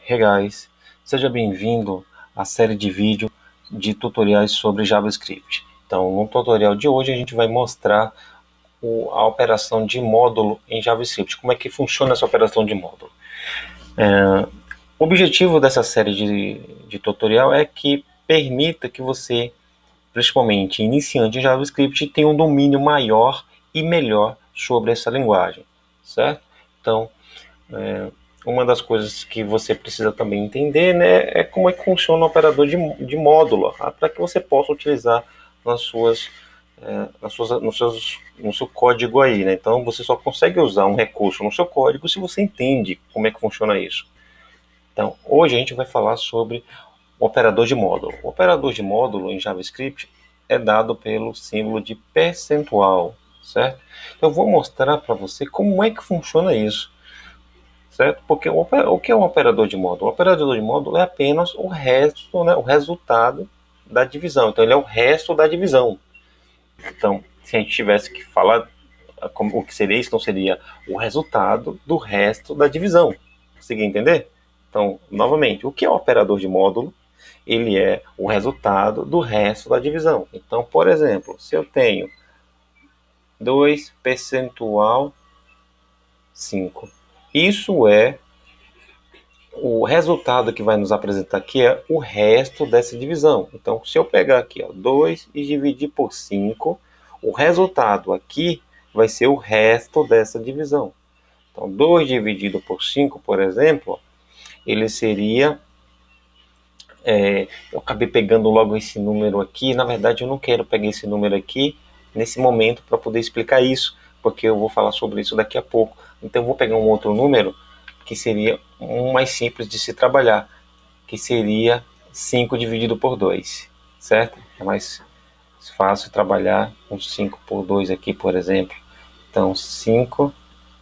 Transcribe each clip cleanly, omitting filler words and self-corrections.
Hey guys, seja bem-vindo à série de vídeo de tutoriais sobre JavaScript. Então, no tutorial de hoje a gente vai mostrar a operação de módulo em JavaScript. Como é que funciona essa operação de módulo? O objetivo dessa série de tutorial é que permita que você, principalmente iniciante em JavaScript, tenha um domínio maior e melhor sobre essa linguagem, certo? Então, uma das coisas que você precisa também entender, né, é como é que funciona o operador de módulo, para que você possa utilizar no seu código aí, né? Então você só consegue usar um recurso no seu código se você entende como é que funciona isso. Então hoje a gente vai falar sobre o operador de módulo. O operador de módulo em JavaScript é dado pelo símbolo de percentual, certo? Eu vou mostrar para você como é que funciona isso. Certo? Porque o que é um operador de módulo? O operador de módulo é apenas o resto, né, o resultado da divisão. Então, ele é o resto da divisão. Então, se a gente tivesse que falar o que seria isso, então seria o resultado do resto da divisão. Conseguiu entender? Então, novamente, o que é o operador de módulo? Ele é o resultado do resto da divisão. Então, por exemplo, se eu tenho 2 percentual 5, isso é o resultado que vai nos apresentar aqui é o resto dessa divisão. Então, se eu pegar aqui 2 e dividir por 5, o resultado aqui vai ser o resto dessa divisão. Então, 2 dividido por 5, por exemplo, ele seria... eu acabei pegando logo esse número aqui. Na verdade, eu não quero pegar esse número aqui nesse momento para poder explicar isso, porque eu vou falar sobre isso daqui a pouco. Então, eu vou pegar um outro número que seria um mais simples de se trabalhar, que seria 5 dividido por 2, certo? É mais fácil trabalhar com 5 por 2 aqui, por exemplo. Então, 5%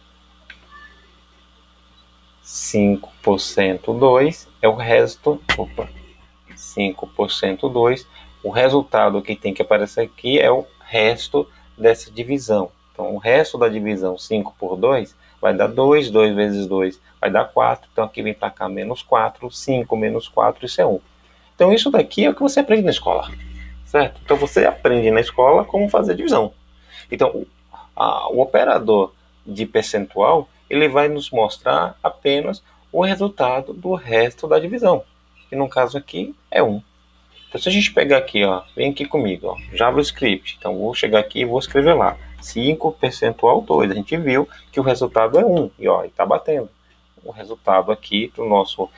2 é o resto, 5% 2, o resultado que tem que aparecer aqui é o resto dessa divisão. Então, o resto da divisão 5 por 2 vai dar 2, 2 vezes 2 vai dar 4, então aqui vem para cá menos 4, 5 menos 4, isso é 1. Então isso daqui é o que você aprende na escola, certo? Então você aprende na escola como fazer divisão. Então o operador de percentual, ele vai nos mostrar apenas o resultado do resto da divisão, que no caso aqui é 1. Então se a gente pegar aqui, vem aqui comigo, JavaScript, então vou chegar aqui e vou escrever lá, 5 percentual 2, a gente viu que o resultado é 1, e está batendo. O resultado aqui do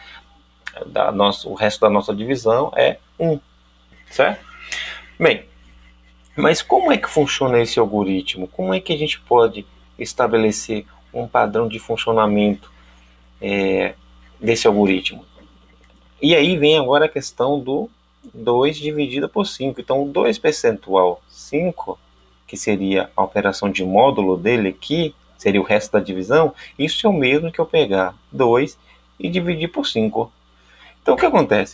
o resto da nossa divisão é 1, certo? Bem, mas como é que funciona esse algoritmo? Como é que a gente pode estabelecer um padrão de funcionamento desse algoritmo? E aí vem agora a questão do 2 dividido por 5. Então, o 2 percentual 5, que seria a operação de módulo dele aqui, seria o resto da divisão, isso é o mesmo que eu pegar 2 e dividir por 5. Então, o que acontece?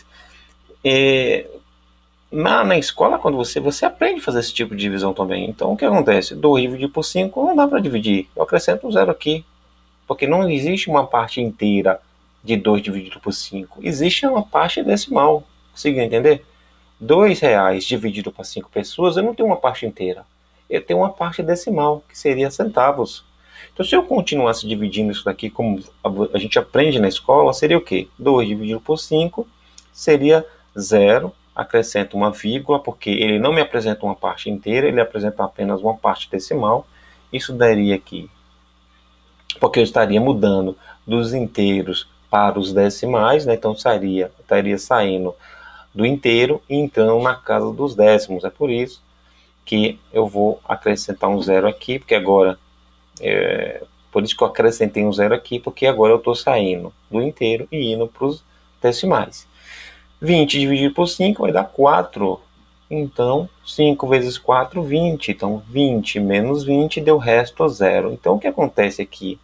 Na escola, quando você aprende a fazer esse tipo de divisão também. Então, o que acontece? 2 dividido por 5 não dá para dividir. Eu acrescento um zero aqui, porque não existe uma parte inteira de 2 dividido por 5. Existe uma parte decimal. Conseguiu entender? R$2 dividido por 5 pessoas, eu não tenho uma parte inteira. Eu tenho uma parte decimal, que seria centavos. Então, se eu continuasse dividindo isso daqui, como a gente aprende na escola, seria o quê? 2 dividido por 5 seria 0, acrescento uma vírgula, porque ele não me apresenta uma parte inteira, ele apresenta apenas uma parte decimal. Isso daria aqui, porque eu estaria mudando dos inteiros para os decimais, né? Então estaria saindo do inteiro e entrando na casa dos décimos. É por isso que eu vou acrescentar um zero aqui, porque agora... por isso que eu acrescentei um zero aqui, porque agora eu estou saindo do inteiro e indo para os decimais. 20 dividido por 5 vai dar 4. Então, 5 vezes 4, 20. Então, 20 menos 20 deu resto a 0. Então, o que acontece aqui?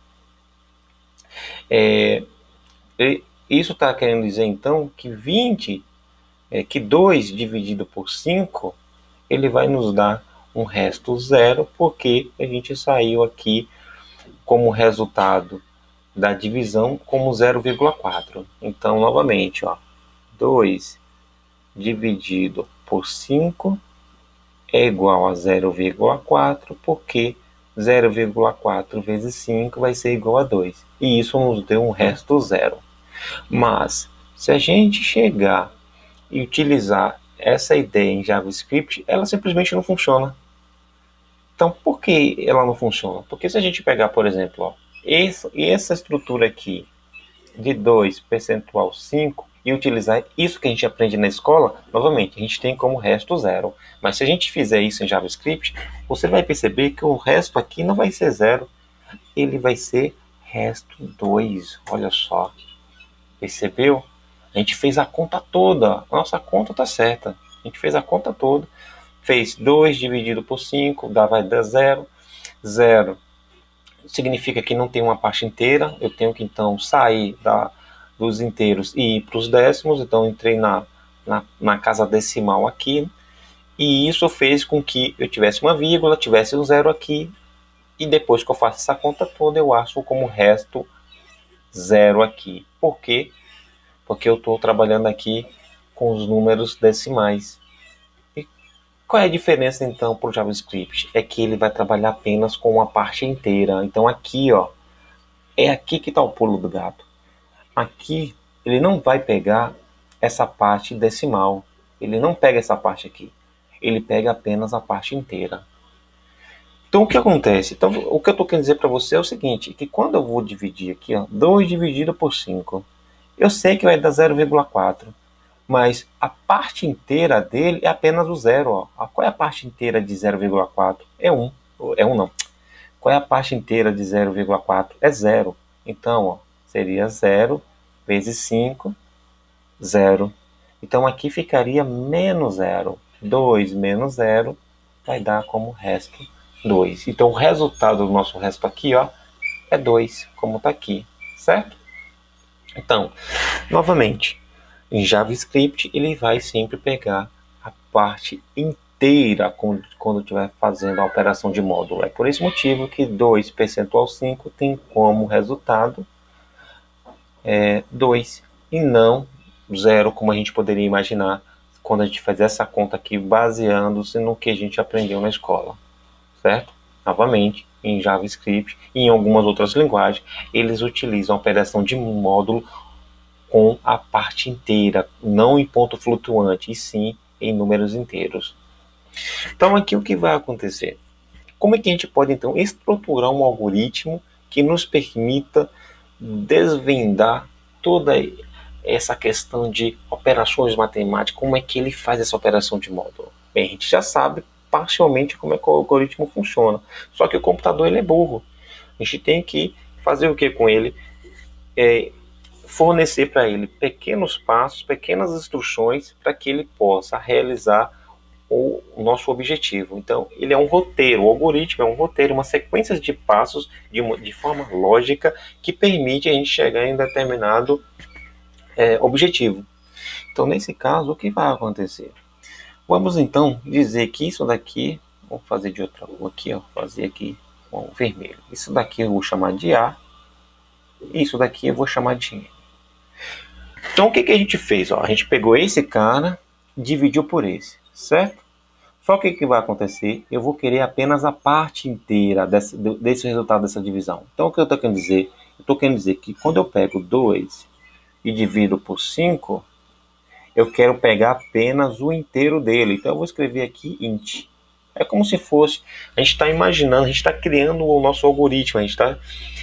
Isso está querendo dizer, então, que 2 dividido por 5, ele vai nos dar um resto 0, porque a gente saiu aqui como resultado da divisão como 0,4. Então, novamente, ó, 2 dividido por 5 é igual a 0,4, porque 0,4 vezes 5 vai ser igual a 2. E isso nos deu um resto zero. Mas, se a gente chegar e utilizar essa ideia em JavaScript, ela simplesmente não funciona. Então, por que ela não funciona? Porque se a gente pegar, por exemplo, ó, essa estrutura aqui de 2 percentual 5 e utilizar isso que a gente aprende na escola, novamente, a gente tem como resto zero. Mas se a gente fizer isso em JavaScript, você vai perceber que o resto aqui não vai ser zero, ele vai ser resto 2. Olha só, percebeu? A gente fez a conta toda, a nossa conta está certa. A gente fez a conta toda, fez 2 dividido por 5, vai dar 0. 0 significa que não tem uma parte inteira, eu tenho que então sair dos inteiros e ir para os décimos, então entrei na casa decimal aqui, e isso fez com que eu tivesse uma vírgula, tivesse um zero aqui, e depois que eu faço essa conta toda, eu acho como resto zero aqui. Por quê? Porque eu estou trabalhando aqui com os números decimais. E qual é a diferença então para o JavaScript? É que ele vai trabalhar apenas com uma parte inteira. Então aqui, ó, é aqui que está o pulo do gato. Aqui ele não vai pegar essa parte decimal. Ele não pega essa parte aqui. Ele pega apenas a parte inteira. Então o que acontece? Então, o que eu estou querendo dizer para você é o seguinte, que quando eu vou dividir aqui, ó, 2 dividido por 5, eu sei que vai dar 0,4, mas a parte inteira dele é apenas o zero. Ó. Qual é a parte inteira de 0,4? É 1. É 1 não. Qual é a parte inteira de 0,4? É 0. Então, ó, seria 0 vezes 5, 0. Então aqui ficaria menos 0. 2 menos 0 vai dar como resto 2. Então o resultado do nosso resto aqui, ó, é 2, como está aqui, certo? Então, novamente, em JavaScript ele vai sempre pegar a parte inteira quando estiver fazendo a operação de módulo. É por esse motivo que 2 percentual 5 tem como resultado 2 e não 0, como a gente poderia imaginar quando a gente faz essa conta aqui baseando-se no que a gente aprendeu na escola, certo? Novamente, em JavaScript e em algumas outras linguagens, eles utilizam a operação de módulo com a parte inteira, não em ponto flutuante, e sim em números inteiros. Então aqui o que vai acontecer? Como é que a gente pode então estruturar um algoritmo que nos permita desvendar toda essa questão de operações matemáticas, como é que ele faz essa operação de módulo? Bem, a gente já sabe parcialmente como é que o algoritmo funciona, só que o computador ele é burro. A gente tem que fazer o que com ele? Fornecer para ele pequenos passos, pequenas instruções para que ele possa realizar o nosso objetivo. Então, ele é um roteiro, o algoritmo é um roteiro, uma sequência de passos de forma lógica que permite a gente chegar em determinado objetivo. Então, nesse caso, o que vai acontecer? Vamos então dizer que isso daqui, vamos fazer de outra cor aqui, ó, fazer aqui com vermelho. Isso daqui eu vou chamar de A, isso daqui eu vou chamar de N. Então, o que a gente fez? Ó, a gente pegou esse cara, dividiu por esse, certo? Só que o que vai acontecer? Eu vou querer apenas a parte inteira desse resultado dessa divisão. Então, o que eu estou querendo dizer? Eu estou querendo dizer que quando eu pego 2 e divido por 5, eu quero pegar apenas o inteiro dele. Então, eu vou escrever aqui int. É como se fosse... A gente está imaginando, a gente está criando o nosso algoritmo, a gente está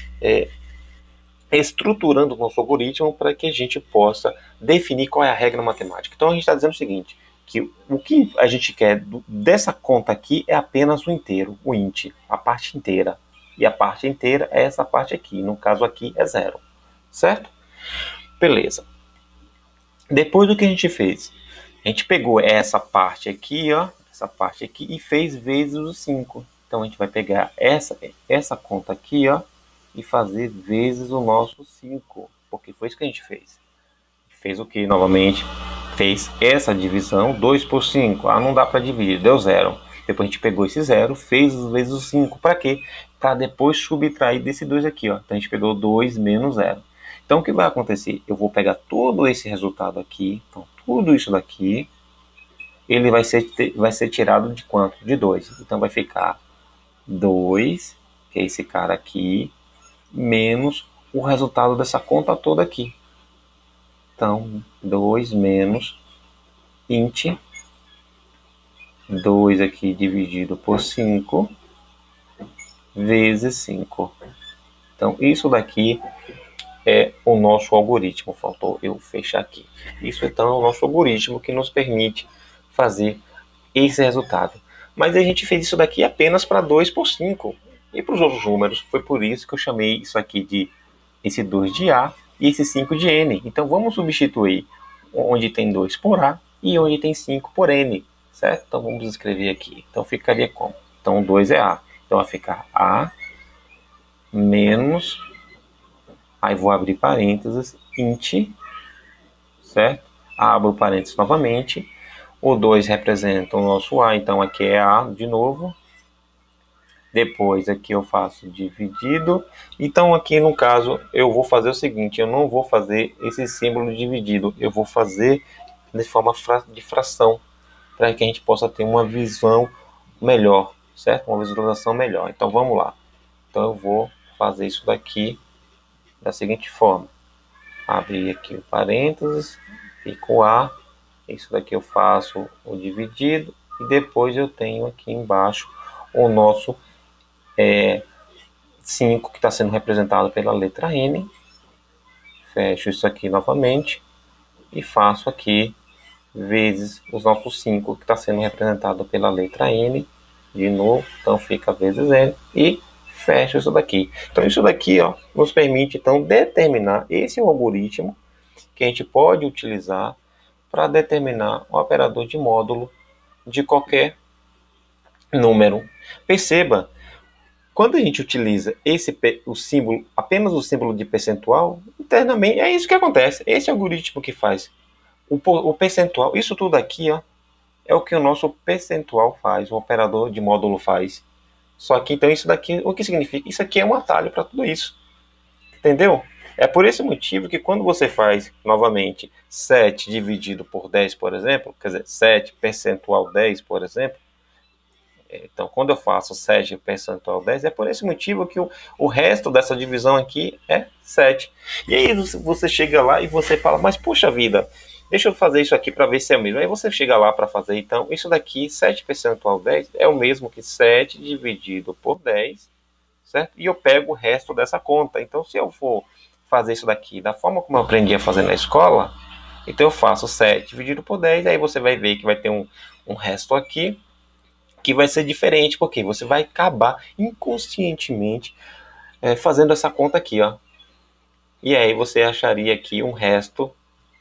estruturando o nosso algoritmo para que a gente possa definir qual é a regra matemática. Então, a gente está dizendo o seguinte, que o que a gente quer dessa conta aqui é apenas o inteiro, o int, a parte inteira. E a parte inteira é essa parte aqui. No caso aqui é 0. Certo? Beleza. Depois do que a gente fez? A gente pegou essa parte aqui, ó, essa parte aqui, e fez vezes o 5. Então a gente vai pegar essa conta aqui, ó, e fazer vezes o nosso 5. Porque foi isso que a gente fez. Fez o que novamente? Fez essa divisão, 2 por 5. Ah, não dá para dividir, deu 0. Depois a gente pegou esse 0, fez vezes o 5. Para quê? Para depois subtrair desse 2 aqui, ó. Então a gente pegou 2 menos 0. Então o que vai acontecer? Eu vou pegar todo esse resultado aqui. Então tudo isso daqui, ele vai ser tirado de quanto? De 2. Então vai ficar 2, que é esse cara aqui, menos o resultado dessa conta toda aqui. Então 2 menos int 2 aqui dividido por 5 vezes 5. Então, isso daqui é o nosso algoritmo. Faltou eu fechar aqui. Isso, então, é o nosso algoritmo que nos permite fazer esse resultado. Mas a gente fez isso daqui apenas para 2 por 5. E para os outros números, foi por isso que eu chamei isso aqui de esse 2 de A e esse 5 de N. Então, vamos substituir onde tem 2 por A e onde tem 5 por N. Certo? Então vamos escrever aqui. Então ficaria como? Então 2 é A. Então vai ficar A menos, aí vou abrir parênteses, int, certo? Abro parênteses novamente. O 2 representa o nosso A, então aqui é A de novo. Depois aqui eu faço dividido. Então aqui no caso eu vou fazer o seguinte, eu não vou fazer esse símbolo dividido, eu vou fazer de forma de fração, para que a gente possa ter uma visão melhor, certo? Uma visualização melhor. Então vamos lá. Então eu vou fazer isso daqui da seguinte forma. Abrir aqui o parênteses, fico A. Isso daqui eu faço o dividido. E depois eu tenho aqui embaixo o nosso 5, que está sendo representado pela letra N. Fecho isso aqui novamente. E faço aqui vezes os nossos 5, que está sendo representado pela letra N, de novo, então fica vezes N, e fecha isso daqui. Então isso daqui, ó, nos permite então determinar, esse é o algoritmo que a gente pode utilizar para determinar o operador de módulo de qualquer número. Perceba, quando a gente utiliza o símbolo, apenas o símbolo de percentual, internamente é isso que acontece, esse algoritmo que faz. O percentual, isso tudo aqui, ó, é o que o nosso percentual faz, o operador de módulo faz. Só que então isso daqui, o que significa? Isso aqui é um atalho para tudo isso. Entendeu? É por esse motivo que quando você faz, novamente, 7 dividido por 10, por exemplo, quer dizer, 7 percentual 10, por exemplo, então quando eu faço 7 percentual 10, é por esse motivo que o resto dessa divisão aqui é 7. E aí você chega lá e você fala, mas puxa vida, deixa eu fazer isso aqui para ver se é o mesmo. Aí você chega lá para fazer, então, isso daqui, 7 percentual 10, é o mesmo que 7 dividido por 10, certo? E eu pego o resto dessa conta. Então, se eu for fazer isso daqui da forma como eu aprendi a fazer na escola, então eu faço 7 dividido por 10, aí você vai ver que vai ter um resto aqui, que vai ser diferente, porque você vai acabar inconscientemente fazendo essa conta aqui, ó. E aí você acharia aqui um resto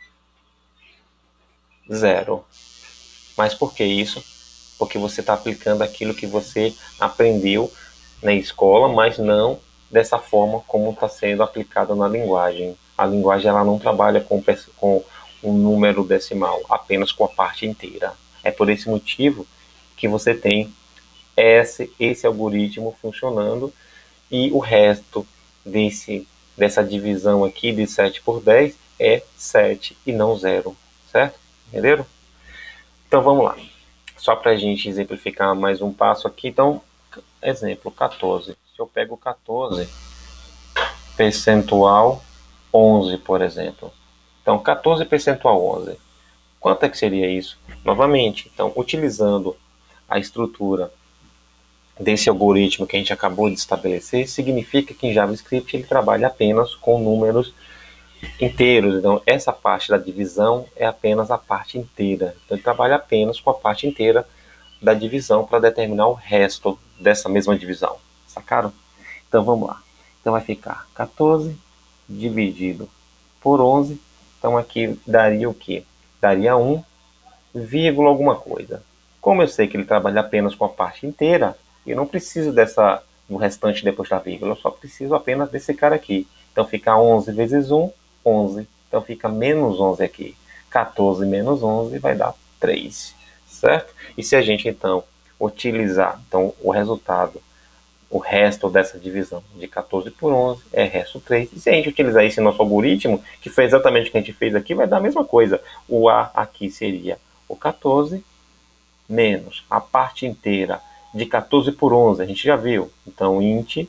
0. Mas por que isso? Porque você está aplicando aquilo que você aprendeu na escola, mas não dessa forma como está sendo aplicado na linguagem. A linguagem ela não trabalha com um número decimal, apenas com a parte inteira. É por esse motivo que você tem esse algoritmo funcionando e o resto dessa divisão aqui de 7 por 10 é 7 e não 0, certo? Entenderam? Então vamos lá. Só para a gente exemplificar mais um passo aqui. Então, exemplo, 14. Se eu pego 14 percentual 11, por exemplo. Então, 14 percentual 11. Quanto é que seria isso? Novamente, então, utilizando a estrutura desse algoritmo que a gente acabou de estabelecer, significa que em JavaScript ele trabalha apenas com números inteiros. Então, essa parte da divisão é apenas a parte inteira. Então, ele trabalha apenas com a parte inteira da divisão para determinar o resto dessa mesma divisão. Sacaram? Então, vamos lá. Então, vai ficar 14 dividido por 11. Então, aqui daria o quê? Daria 1, vírgula alguma coisa. Como eu sei que ele trabalha apenas com a parte inteira, eu não preciso do restante depois da vírgula. Eu só preciso apenas desse cara aqui. Então, fica 11 vezes 1, 11. Então, fica menos 11 aqui. 14 menos 11 vai dar 3. Certo? E se a gente, então, utilizar, então, o resultado, o resto dessa divisão de 14 por 11 é resto 3. E se a gente utilizar isso em nosso algoritmo, que foi exatamente o que a gente fez aqui, vai dar a mesma coisa. O A aqui seria o 14 menos a parte inteira de 14 por 11, a gente já viu. Então, int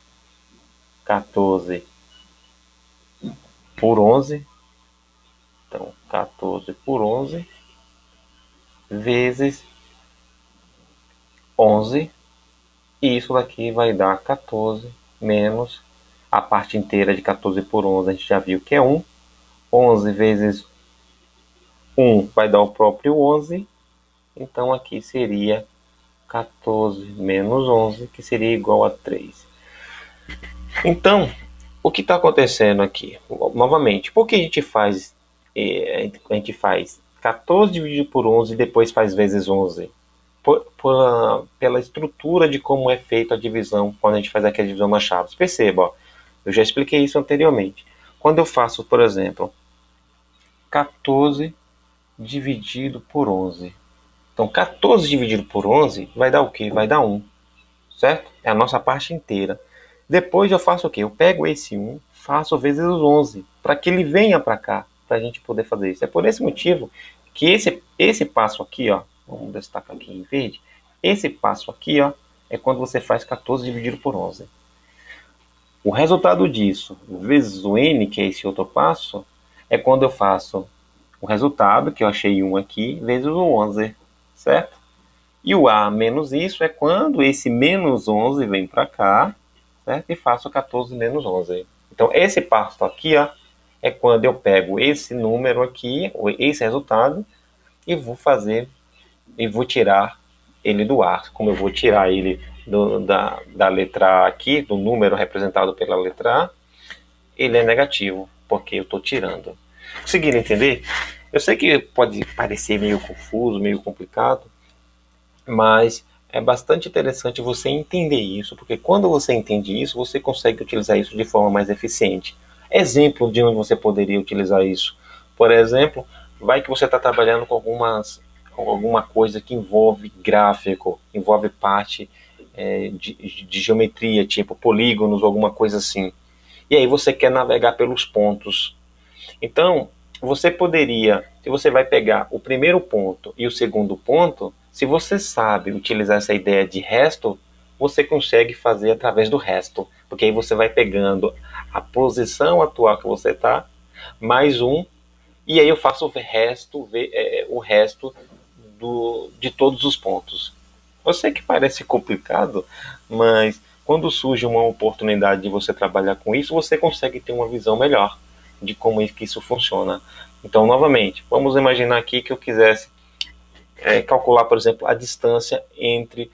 14 por 11, então 14 por 11 vezes 11, e isso daqui vai dar 14 menos a parte inteira de 14 por 11, a gente já viu que é 1. 11 vezes 1 vai dar o próprio 11, então aqui seria 14 menos 11, que seria igual a 3. Então, o que está acontecendo aqui? Novamente, por que a gente faz 14 dividido por 11 e depois faz vezes 11? Pela estrutura de como é feita a divisão quando a gente faz aqui a divisão nas chaves. Perceba, ó, eu já expliquei isso anteriormente. Quando eu faço, por exemplo, 14 dividido por 11. Então, 14 dividido por 11 vai dar o quê? Vai dar 1, certo? É a nossa parte inteira. Depois eu faço o quê? Eu pego esse 1, faço vezes os 11, para que ele venha para cá, para a gente poder fazer isso. É por esse motivo que esse passo aqui, ó, vamos destacar aqui em verde, esse passo aqui, ó, é quando você faz 14 dividido por 11. O resultado disso, vezes o n, que é esse outro passo, é quando eu faço o resultado, que eu achei 1 aqui, vezes o 11, certo? E o a menos isso é quando esse menos 11 vem para cá, certo? E faço 14 menos 11. Então, esse passo aqui, ó, é quando eu pego esse número aqui, esse resultado, e vou fazer, e vou tirar ele do A. Como eu vou tirar ele da letra A aqui, do número representado pela letra A, ele é negativo, porque eu estou tirando. Conseguiram entender? Eu sei que pode parecer meio confuso, meio complicado, mas é bastante interessante você entender isso, porque quando você entende isso, você consegue utilizar isso de forma mais eficiente. Exemplo de onde você poderia utilizar isso. Por exemplo, vai que você está trabalhando com alguma coisa que envolve gráfico, envolve parte de geometria, tipo polígonos, alguma coisa assim. E aí você quer navegar pelos pontos. Então, você poderia, se você vai pegar o primeiro ponto e o segundo ponto, se você sabe utilizar essa ideia de resto, você consegue fazer através do resto. Porque aí você vai pegando a posição atual que você está, mais um, e aí eu faço o resto de todos os pontos. Eu sei que parece complicado, mas quando surge uma oportunidade de você trabalhar com isso, você consegue ter uma visão melhor de como é que isso funciona. Então, novamente, vamos imaginar aqui que eu quisesse calcular, por exemplo, a distância entre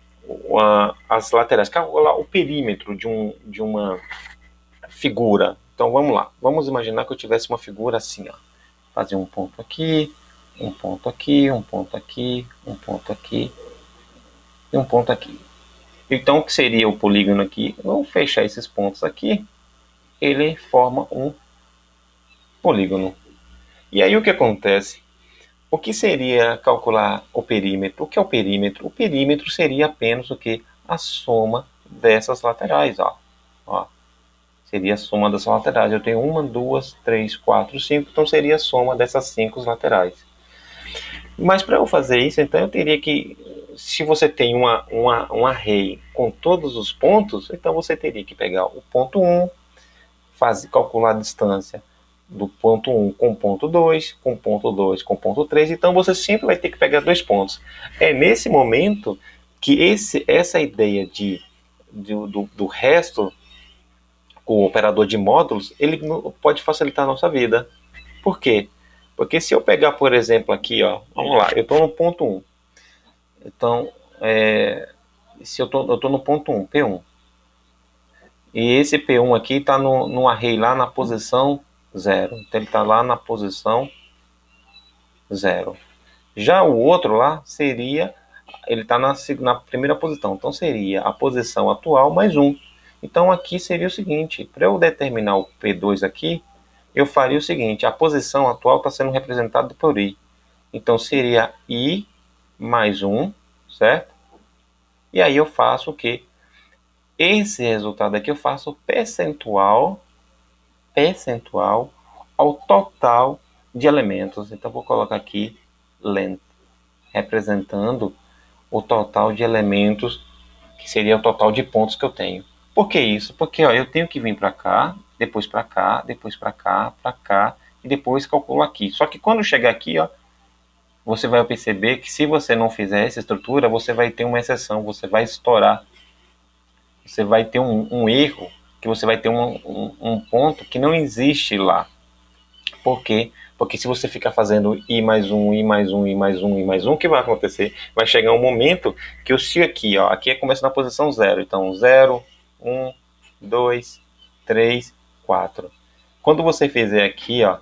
as laterais, calcular o perímetro de uma figura. Então, vamos lá. Vamos imaginar que eu tivesse uma figura assim, ó. Fazer um ponto aqui, um ponto aqui, um ponto aqui, um ponto aqui e um ponto aqui. Então, o que seria o polígono aqui? Vou fechar esses pontos aqui. Ele forma um polígono. E aí o que acontece? O que seria calcular o perímetro? O que é o perímetro? O perímetro seria apenas o que? A soma dessas laterais. Ó. Seria a soma dessas laterais. Eu tenho 1, 2, 3, 4, 5. Então seria a soma dessas 5 laterais. Mas para eu fazer isso, então eu teria que, se você tem um array com todos os pontos, então você teria que pegar o ponto 1, calcular a distância do ponto 1 com o ponto 2, com o ponto 2 com o ponto 3, então você sempre vai ter que pegar 2 pontos. É nesse momento que essa ideia do resto, com o operador de módulos, ele pode facilitar a nossa vida. Por quê? Porque se eu pegar, por exemplo, aqui, ó, vamos lá, eu estou no ponto 1. Então, se eu estou no ponto 1, P1. E esse P1 aqui está no array lá na posição 0. Então ele está lá na posição 0. Já o outro lá seria, ele está na primeira posição. Então seria a posição atual mais 1. Então aqui seria o seguinte, para eu determinar o P2 aqui, eu faria o seguinte, a posição atual está sendo representada por I. Então seria I mais 1, certo? E aí eu faço o quê? Esse resultado aqui eu faço percentual ao total de elementos. Então vou colocar aqui length, representando o total de elementos, que seria o total de pontos que eu tenho. Por que isso? Porque ó, eu tenho que vir para cá, depois para cá, depois para cá, e depois calculo aqui. Só que quando chegar aqui, ó, você vai perceber que se você não fizer essa estrutura, você vai ter uma exceção, você vai estourar. Você vai ter um erro, que você vai ter um ponto que não existe lá. Por quê? Porque se você ficar fazendo i mais um, i mais um, i mais um, i mais um, o que vai acontecer? Vai chegar um momento que o se aqui, ó, aqui começa na posição 0. Então, 0, 1, 2, 3, 4. Quando você fizer aqui, ó,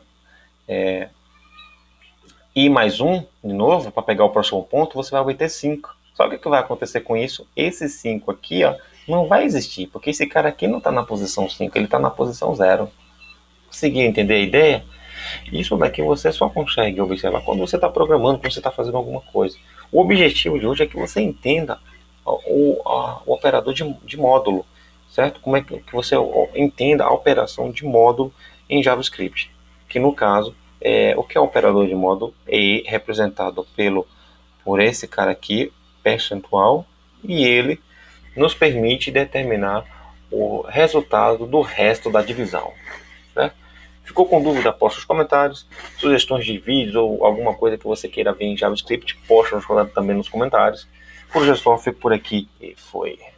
i mais 1, de novo, para pegar o próximo ponto, você vai obter 5. Só que o que vai acontecer com isso? Esse 5 aqui, ó, não vai existir, porque esse cara aqui não está na posição 5, ele está na posição 0. Conseguiu entender a ideia? Isso daqui você só consegue observar quando você está programando, quando você está fazendo alguma coisa. O objetivo de hoje é que você entenda o operador de módulo, certo? Como é que você entenda a operação de módulo em JavaScript, que no caso, o que é o operador de módulo é representado por esse cara aqui, percentual, e ele nos permite determinar o resultado do resto da divisão, certo? Ficou com dúvida? Posta nos comentários. Sugestões de vídeos ou alguma coisa que você queira ver em JavaScript, posta também nos comentários. Por hoje é só, fico por aqui e foi.